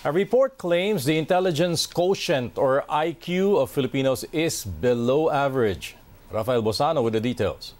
A report claims the intelligence quotient or IQ of Filipinos is below average. Rafael Bosano with the details.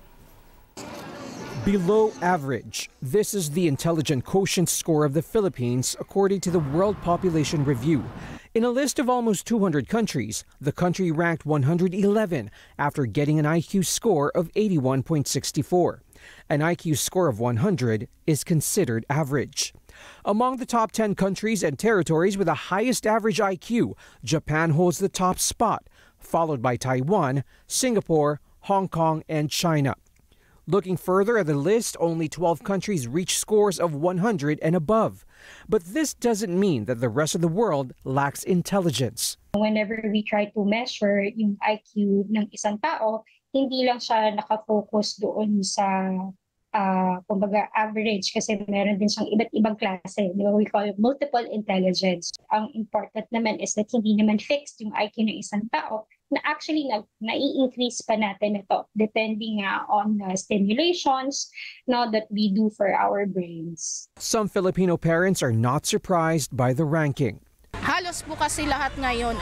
Below average. This is the intelligence quotient score of the Philippines according to the World Population Review. In a list of almost 200 countries, the country ranked 111 after getting an IQ score of 81.64. An IQ score of 100 is considered average. Among the top 10 countries and territories with the highest average IQ, Japan holds the top spot, followed by Taiwan, Singapore, Hong Kong, and China. Looking further at the list, only 12 countries reach scores of 100 and above. But this doesn't mean that the rest of the world lacks intelligence. Whenever we try to measure yung IQ ng isang tao, hindi lang siya nakafocus doon sa kumbaga average kasi meron din siyang iba't ibang klase. Di ba? We call it multiple intelligence. Ang important naman is that hindi naman fixed yung IQ ng isang tao na actually nai-increase pa natin ito depending on stimulations that we do for our brains. Some Filipino parents are not surprised by the ranking. Halos po kasi lahat ngayon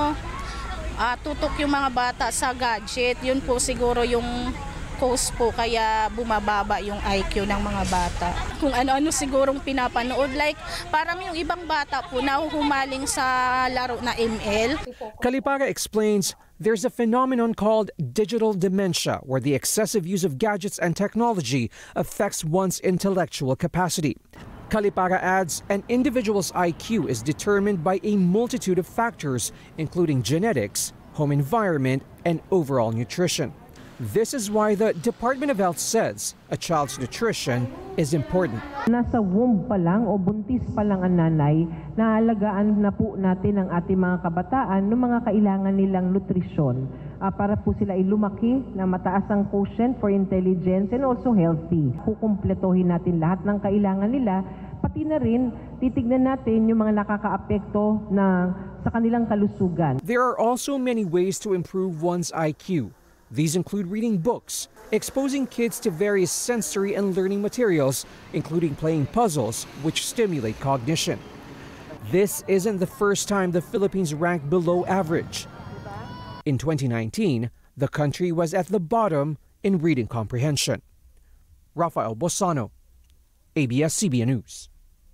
tutok yung mga bata sa gadget. Yun po siguro yung cause po kaya bumababa yung IQ ng mga bata. Kung ano-ano sigurong pinapanood, like parang yung ibang bata po nahuhumaling sa laro na ML. Calipaga explains there's a phenomenon called digital dementia where the excessive use of gadgets and technology affects one's intellectual capacity. Calipaga adds an individual's IQ is determined by a multitude of factors, including genetics, home environment, and overall nutrition. This is why the Department of Health says a child's nutrition is important. Nasa womb pa lang o buntis pa lang ang nanay, naalagaan na po natin ang ating mga kabataan ng mga kailangan nilang nutrisyon para po sila ay lumaki na mataas ang quotient for intelligence and also healthy. Kukumpletohin natin lahat ng kailangan nila, pati na rin titignan natin yung mga nakakaapekto sa kanilang kalusugan. There are also many ways to improve one's IQ. These include reading books, exposing kids to various sensory and learning materials, including playing puzzles, which stimulate cognition. This isn't the first time the Philippines ranked below average. In 2019, the country was at the bottom in reading comprehension. Rafael Bosano, ABS-CBN News.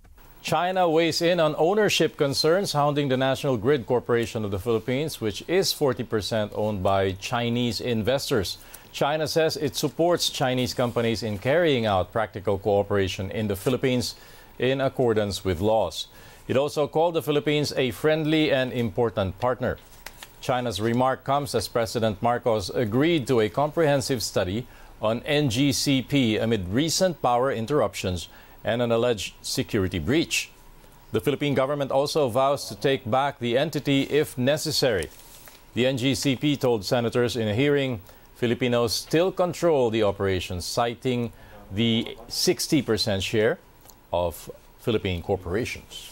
China weighs in on ownership concerns hounding the National Grid Corporation of the Philippines, which is 40% owned by Chinese investors. China says it supports Chinese companies in carrying out practical cooperation in the Philippines in accordance with laws. It also called the Philippines a friendly and important partner. China's remark comes as President Marcos agreed to a comprehensive study on NGCP amid recent power interruptions and an alleged security breach. The Philippine government also vows to take back the entity if necessary. The NGCP told senators in a hearing Filipinos still control the operation, citing the 60% share of Philippine corporations.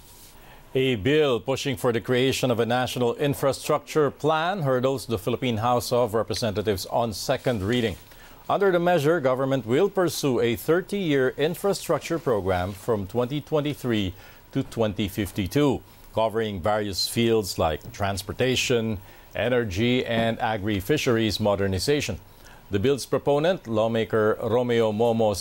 A bill pushing for the creation of a national infrastructure plan hurdles the Philippine House of Representatives on second reading. Under the measure, government will pursue a 30-year infrastructure program from 2023 to 2052, covering various fields like transportation, energy, and agri-fisheries modernization. The bill's proponent, lawmaker Romeo Momo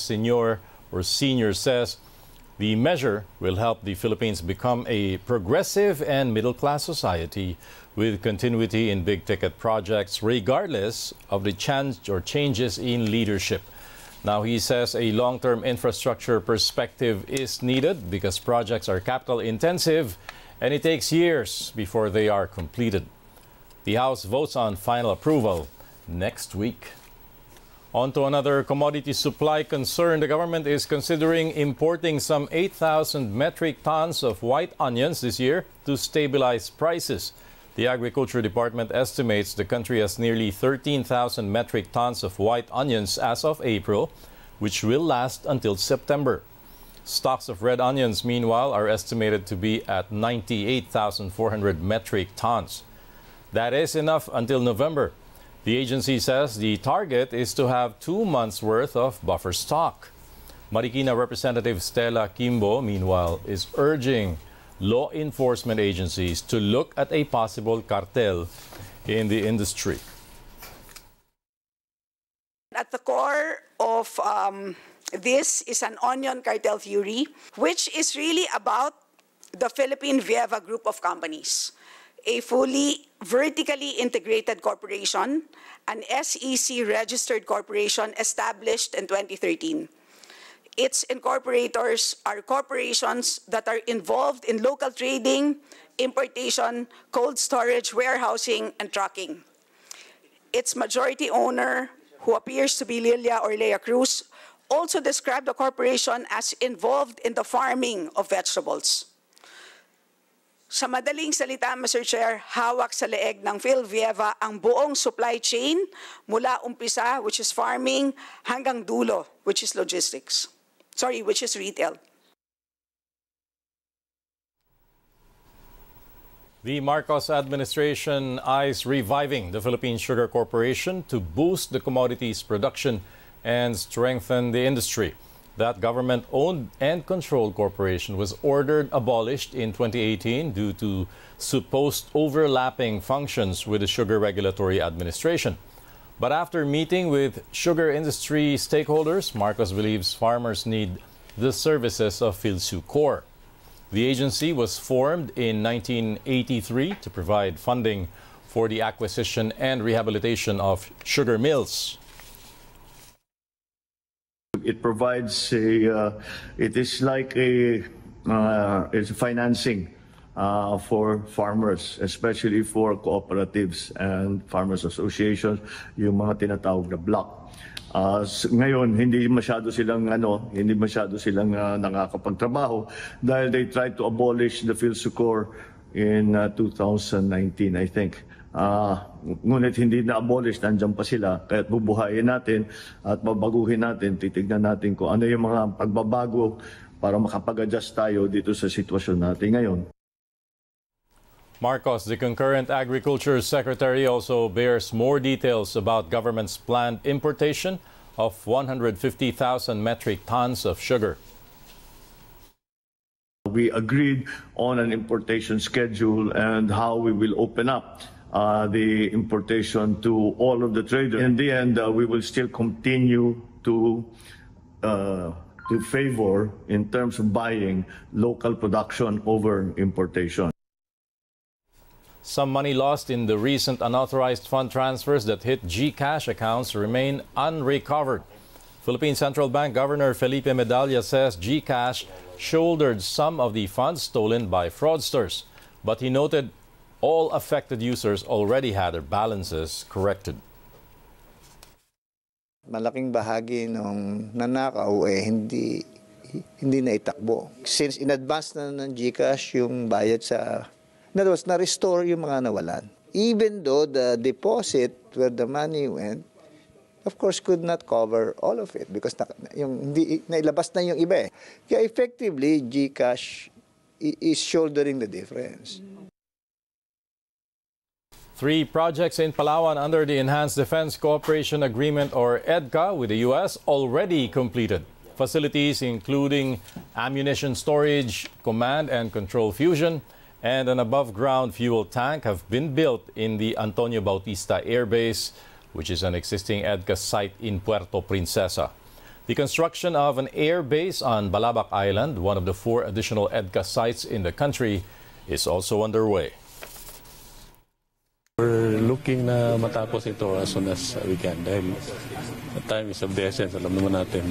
Sr. says the measure will help the Philippines become a progressive and middle-class society with continuity in big-ticket projects, regardless of the changes in leadership. Now, he says a long-term infrastructure perspective is needed because projects are capital-intensive and it takes years before they are completed. The House votes on final approval next week. On to another commodity supply concern. The government is considering importing some 8,000 metric tons of white onions this year to stabilize prices. The Agriculture Department estimates the country has nearly 13,000 metric tons of white onions as of April, which will last until September. Stocks of red onions, meanwhile, are estimated to be at 98,400 metric tons. That is enough until November. The agency says the target is to have 2 months' worth of buffer stock. Marikina Representative Stella Kimbo, meanwhile, is urging law enforcement agencies to look at a possible cartel in the industry. At the core of this is an onion cartel theory, which is really about the Philippine Vieva Group of companies, a fully vertically integrated corporation, an SEC-registered corporation established in 2013. Its incorporators are corporations that are involved in local trading, importation, cold storage, warehousing, and trucking. Its majority owner, who appears to be Lilia or Lea Cruz, also described the corporation as involved in the farming of vegetables. Sa madaling salita, Mr. Chair, hawak sa leeg ng PhilVieva ang buong supply chain mula umpisa, which is farming, hanggang dulo, which is logistics. Which is retail. The Marcos administration eyes reviving the Philippine Sugar Corporation to boost the commodities production and strengthen the industry. That government-owned and controlled corporation was ordered abolished in 2018 due to supposed overlapping functions with the Sugar Regulatory Administration. But after meeting with sugar industry stakeholders, Marcos believes farmers need the services of PhilSucor. The agency was formed in 1983 to provide funding for the acquisition and rehabilitation of sugar mills. It provides it is like it's financing for farmers, especially for cooperatives and farmers associations, yung mga tinatawag na block. Ngayon hindi masyado silang nakakapagtrabaho dahil they tried to abolish the PhilSucor in 2019, I think. Ngunit hindi na-abolish, nandiyan pa sila. Kaya't bubuhayin natin at babaguhin natin, titignan natin kung ano yung mga pagbabago para makapag-adjust tayo dito sa sitwasyon natin ngayon. Marcos, the concurrent Agriculture Secretary, also bears more details about government's planned importation of 150,000 metric tons of sugar. We agreed on an importation schedule and how we will open up the importation to all of the traders. In the end, we will still continue to favor in terms of buying local production over importation. Some money lost in the recent unauthorized fund transfers that hit GCash accounts remain unrecovered. Philippine Central Bank Governor Felipe Medalla says GCash shouldered some of the funds stolen by fraudsters, but he noted all affected users already had their balances corrected. Malaking bahagi ng nanakaw hindi na itakbo. Since in advance na ng GCash yung bayad sa... In other words, na-restore yung mga nawalan. Even though the deposit where the money went, of course, could not cover all of it because nailabas na yung iba eh. Kaya effectively, GCash is shouldering the difference. 3 projects in Palawan under the Enhanced Defense Cooperation Agreement, or EDCA, with the U.S. already completed. Facilities including ammunition storage, command and control fusion, and an above-ground fuel tank have been built in the Antonio Bautista Air Base, which is an existing EDCA site in Puerto Princesa. The construction of an air base on Balabac Island, one of the 4 additional EDCA sites in the country, is also underway. We're looking na matapos ito as soon as we can dahil time is of the essence. Alam naman natin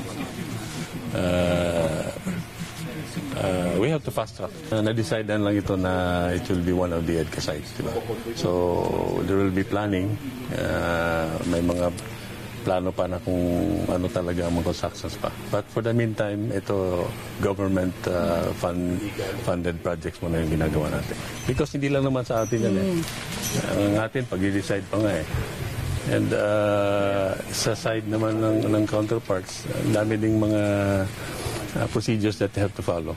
we have to fast track. Na-decide lang ito na it will be one of the EDCA sites, diba? So there will be planning. May mga plano pa na kung ano talaga ang mga constructions pa. But for the meantime, ito government funded projects muna yung ginagawa natin. Because hindi lang naman sa atin yan eh. Ang atin, pag-i-decide pa nga eh. And sa side naman ng counterparts, dami ding mga procedures that they have to follow.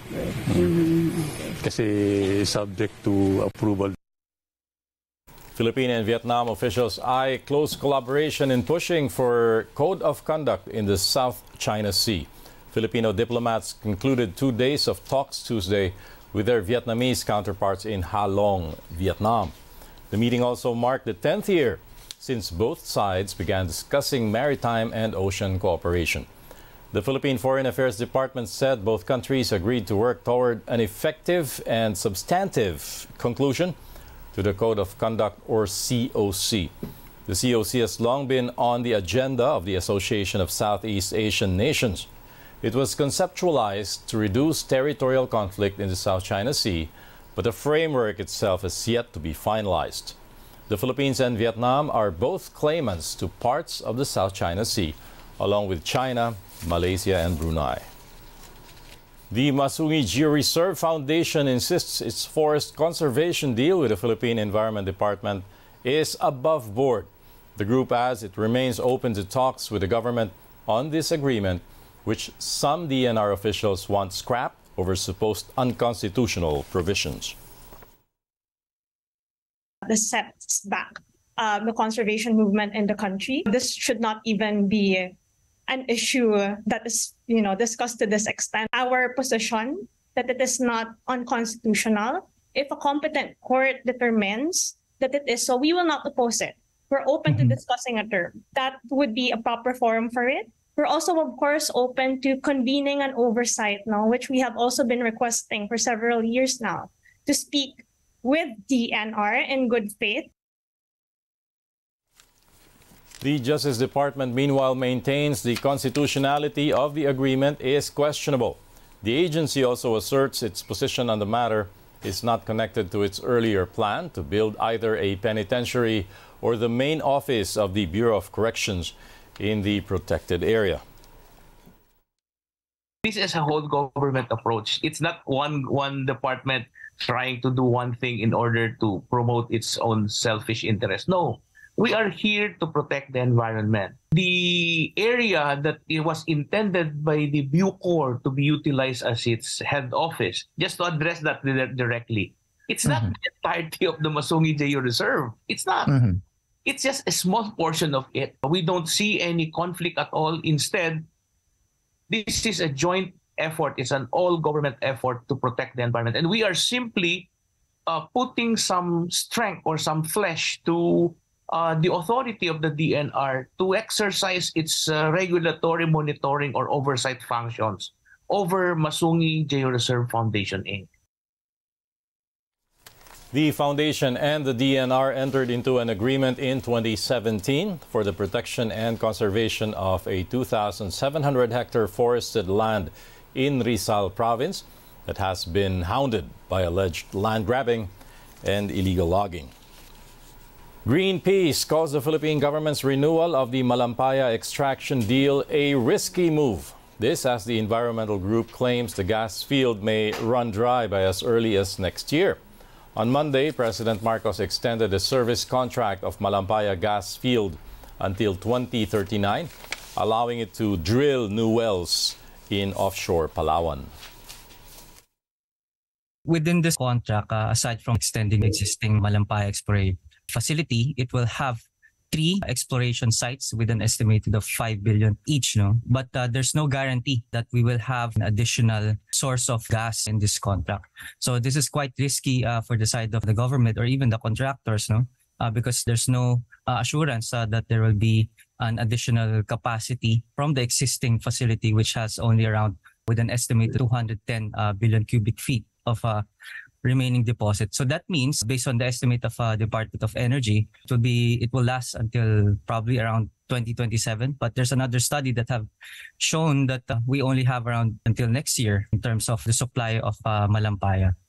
Kasi subject to approval. Philippine and Vietnam officials eye close collaboration in pushing for code of conduct in the South China Sea. Filipino diplomats concluded 2 days of talks Tuesday with their Vietnamese counterparts in Ha Long, Vietnam. The meeting also marked the 10th year since both sides began discussing maritime and ocean cooperation. The Philippine Foreign Affairs Department said both countries agreed to work toward an effective and substantive conclusion to the Code of Conduct, or COC. The COC has long been on the agenda of the Association of Southeast Asian Nations. It was conceptualized to reduce territorial conflict in the South China Sea, but the framework itself is yet to be finalized. The Philippines and Vietnam are both claimants to parts of the South China Sea, along with China, Malaysia, and Brunei. The Masungi Georeserve Foundation insists its forest conservation deal with the Philippine Environment Department is above board. The group adds it remains open to talks with the government on this agreement, which some DNR officials want scrapped over supposed unconstitutional provisions. This sets back the conservation movement in the country. This should not even be an issue that is, discussed to this extent. Our position that it is not unconstitutional. If a competent court determines that it is so, we will not oppose it. We're open to discussing a term. That would be a proper forum for it. We're also, of course, open to convening an oversight now, which we have also been requesting for several years now, to speak with DNR in good faith. The Justice Department, meanwhile, maintains the constitutionality of the agreement is questionable. The agency also asserts its position on the matter is not connected to its earlier plan to build either a penitentiary or the main office of the Bureau of Corrections in the protected area. This is a whole government approach. It's not one department trying to do one thing in order to promote its own selfish interest. No. We are here to protect the environment. The area that it was intended by the Bucor to be utilized as its head office, just to address that directly, it's not the entirety of the Masungi Georeserve. It's not. It's just a small portion of it. We don't see any conflict at all. Instead, this is a joint effort. It's an all-government effort to protect the environment. And we are simply putting some strength or some flesh to the authority of the DNR to exercise its regulatory monitoring or oversight functions over Masungi Georeserve Foundation, Inc. The foundation and the DNR entered into an agreement in 2017 for the protection and conservation of a 2,700-hectare forested land in Rizal province that has been hounded by alleged land grabbing and illegal logging. Greenpeace calls the Philippine government's renewal of the Malampaya extraction deal a risky move. This as the environmental group claims the gas field may run dry by as early as next year. On Monday, President Marcos extended the service contract of Malampaya gas field until 2039, allowing it to drill new wells in offshore Palawan. Within this contract, aside from extending the existing Malampaya exploration facility, it will have 3 exploration sites with an estimated of 5 billion each. But there's no guarantee that we will have an additional source of gas in this contract. So this is quite risky for the side of the government or even the contractors, because there's no assurance that there will be an additional capacity from the existing facility, which has only around with an estimated 210 billion cubic feet of remaining deposit. So that means, based on the estimate of Department of Energy, it will last until probably around 2027. But there's another study that have shown that we only have around until next year in terms of the supply of Malampaya.